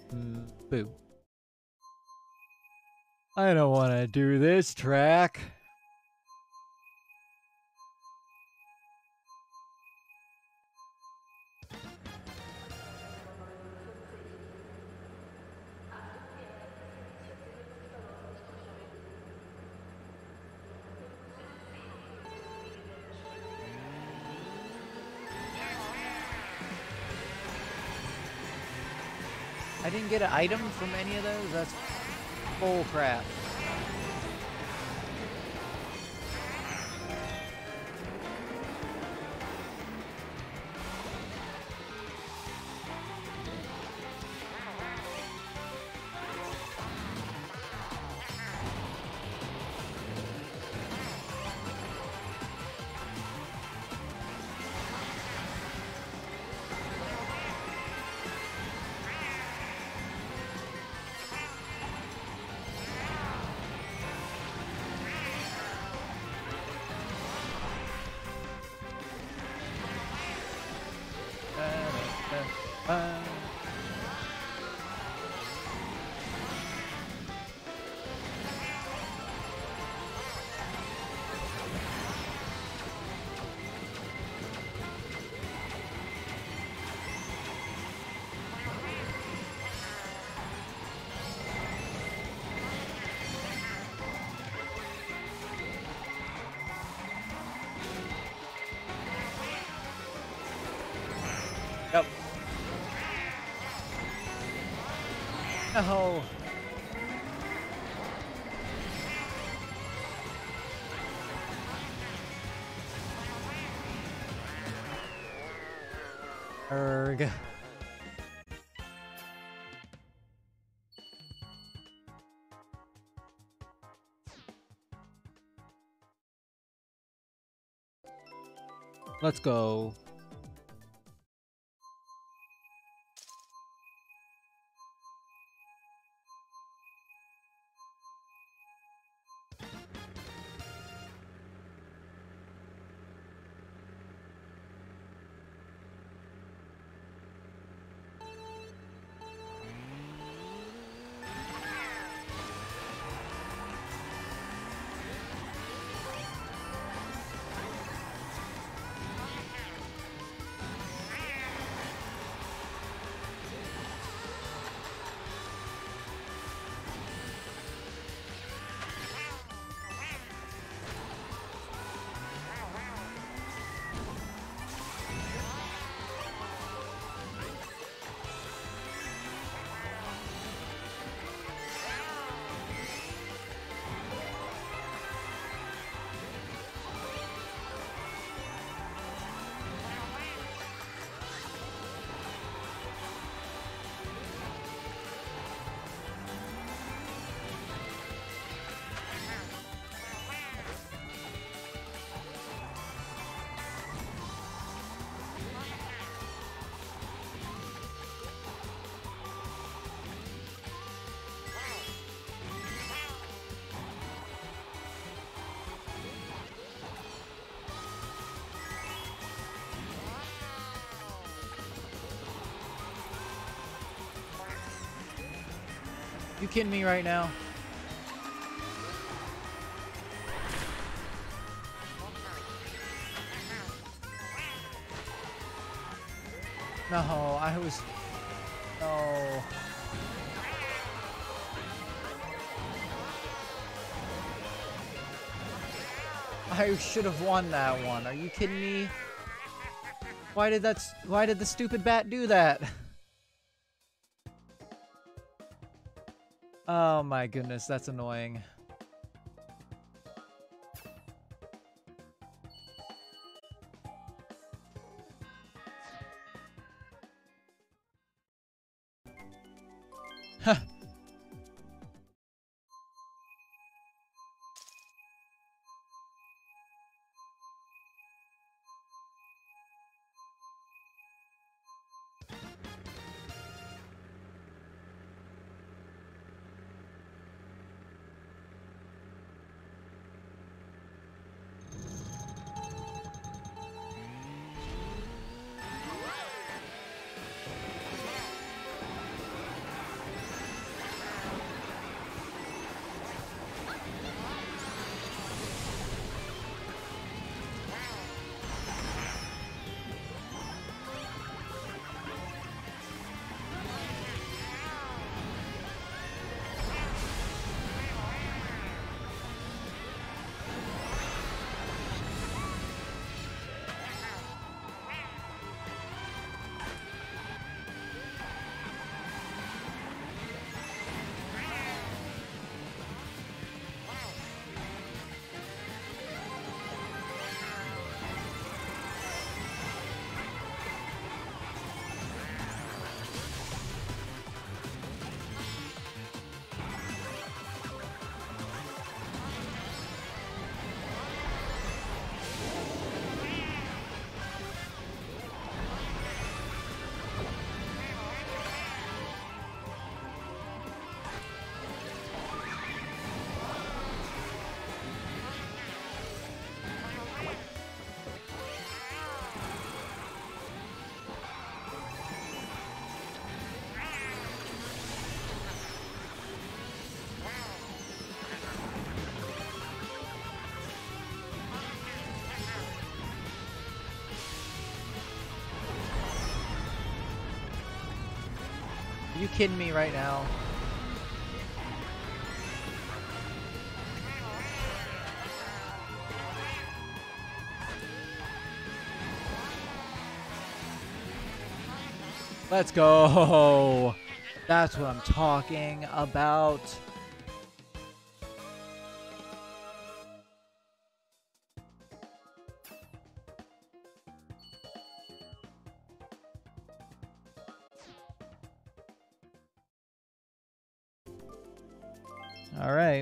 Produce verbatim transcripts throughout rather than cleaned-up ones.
Mm, boo. I don't want to do this track. I didn't get an item from any of those? That's bull crap. Uh, Yep. No. Erg. Let's go. You kidding me right now? No, I was... No. I should have won that one. Are you kidding me? Why did that... Why did the stupid bat do that? Oh my goodness, that's annoying. Huh. Are you kidding me right now? Let's go. That's what I'm talking about. All right.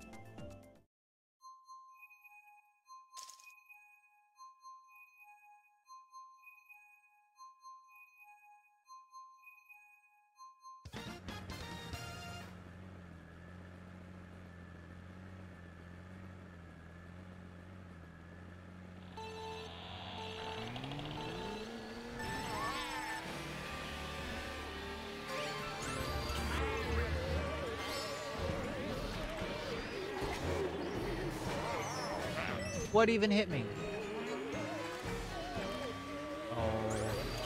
What even hit me? Oh.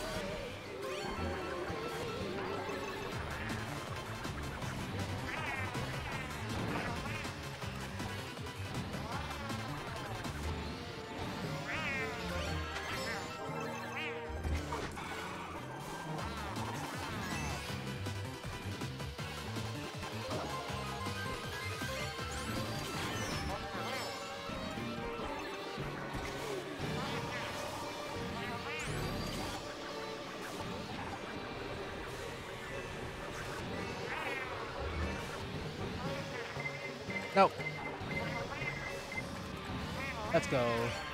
No. Let's go.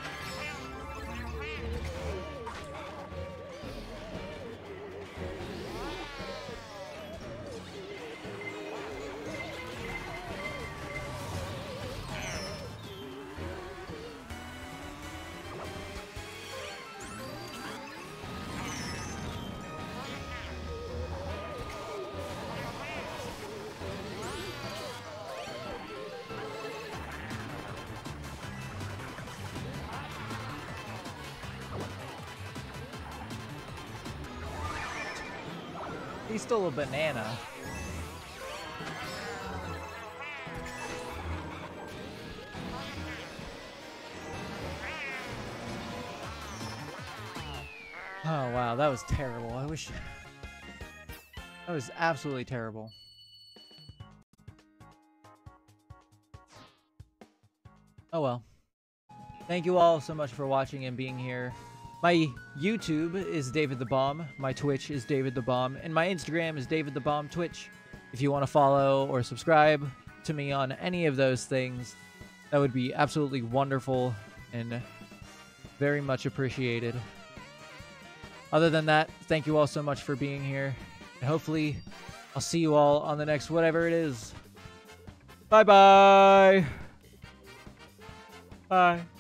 He stole a banana. Oh wow, that was terrible. I wish... That was absolutely terrible. Oh well. Thank you all so much for watching and being here. My YouTube is David the Bomb, my Twitch is David the Bomb, and my Instagram is David the Bomb Twitch. If you want to follow or subscribe to me on any of those things, that would be absolutely wonderful and very much appreciated. Other than that, thank you all so much for being here, and hopefully I'll see you all on the next whatever it is. Bye-bye! Bye.